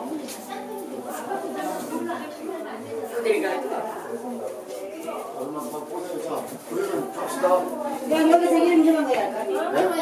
얼마 보내자. 그러면 갑시다. 그냥 여기서 이름 정한 거야.